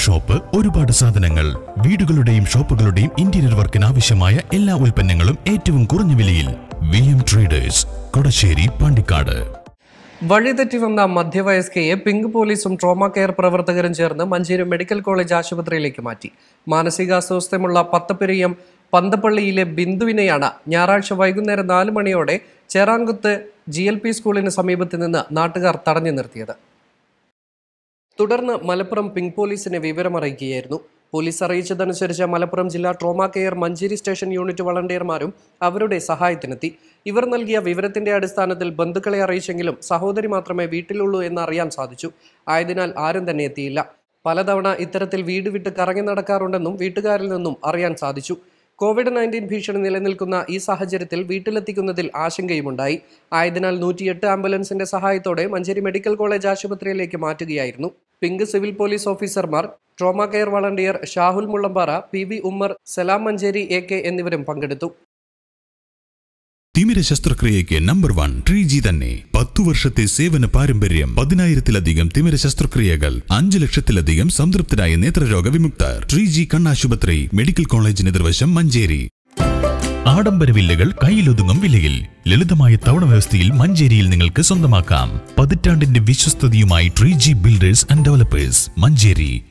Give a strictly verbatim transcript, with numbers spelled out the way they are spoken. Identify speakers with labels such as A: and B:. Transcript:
A: Shop, ഒരുപാട് സാധനങ്ങൾ, വീടുകളുടെയും ഷോപ്പുകളുടെയും interior വർക്കിന് ആവശ്യമായ എല്ലാ ഉൽപ്പന്നങ്ങളും ഏറ്റവും കുറഞ്ഞ വിലയിൽ. V M traders, Kodassery, Pandikkad.
B: വഴിതെറ്റി വന്ന മധ്യവയസ്കയെ പിങ്ക് പോലീസും ട്രോമ കെയർ പ്രവർത്തകരും ചേർന്ന് മഞ്ചേരി മെഡിക്കൽ കോളേജ് ആശുപത്രിയിലേക്ക് മാറ്റി. മാനസികാസ്വാസ്ഥ്യമുള്ള പത്തപ്പെരിയം പന്തപ്പള്ളിയിലെ ബിന്ദുവിനെയാണ് ഞായറാഴ്ച വൈകുന്നേരം നാല് മണിയോടെ ചേറാങ്കുത്ത് ജി എൽ പി സ്കൂളിന് സമീപത്ത് നിന്ന് നാട്ടുകാർ തടഞ്ഞു നിർത്തിയത്. തുടർന്ന് മലപ്പുറം പിങ്ക് പോലീസിനെ വിവരമറിയിക്കുകയായിരുന്നു. പോലീസ് അറിയിച്ചതനുസരിച്ച് മലപ്പുറം ജില്ലാ trauma care Manjeri station unit വളണ്ടിയർമാരും അവരുടെ സഹായത്തിനെത്തി. ഇവർ നൽകിയ വിവരത്തിന്റെ അടിസ്ഥാനത്തിൽ ബന്ധുക്കളെ അറിയിച്ചെങ്കിലും സഹോദരി മാത്രമേ വീട്ടിലുള്ളൂ എന്ന് അറിയാൻ സാധിച്ചു. ആയതിനാൽ ആരും തന്നെ എത്തിയില്ല. പലതവണ ഇത്തരത്തിൽ വീട് വിട്ട് കറങ്ങി നടക്കാറുണ്ടെന്നും വീട്ടുകാരിൽ നിന്നും അറിയാൻ സാധിച്ചു. കോവിഡ് നയൻറ്റീൻ ഭീഷണി നിലനിൽക്കുന്ന ഈ സാഹചര്യത്തിൽ വീട്ടിലെത്തിക്കുന്നതിൽ ആശങ്കയുമുണ്ടായി. ആയതിനാൽ നൂറ്റിയെട്ട് ആംബുലൻസിന്റെ സഹായത്തോടെ മഞ്ചേരി മെഡിക്കൽ കോളേജ് ആശുപത്രിയിലേക്ക് മാറ്റുകയായിരുന്നു. പിങ്ക് സിവിൽ പോലീസ് ഓഫീസർമാർ, trauma care volunteer Shahul Mullampara, P V Ummer, Salam Manjeri A K എന്നിവരും പങ്കെടുത്തു.
A: തിമിര ശസ്ത്രക്രിയയ്ക്ക് നമ്പർ വൺ ത്രീ ജി തന്നെ. പത്തു വർഷത്തെ സേവന പാരമ്പര്യം, പതിനായിരത്തിലധികം തിമിര ശസ്ത്രക്രിയകൾ, അഞ്ചു ലക്ഷത്തിലധികം സംതൃപ്തരായ നേത്രരോഗ വിമുക്തർ. ത്രീ ജി കണ്ണാശുപത്രി, മെഡിക്കൽ കോളേജിന് എതിർവശം, മഞ്ചേരി. ആഡംബര വില്ലകൾ കയ്യിലൊതുങ്ങും വിലയിൽ ലളിതമായ തവണ വ്യവസ്ഥയിൽ മഞ്ചേരിയിൽ നിങ്ങൾക്ക് സ്വന്തമാക്കാം. പതിറ്റാണ്ടിന്റെ വിശ്വസ്തതയുമായി three G builders and developers, Manjeri.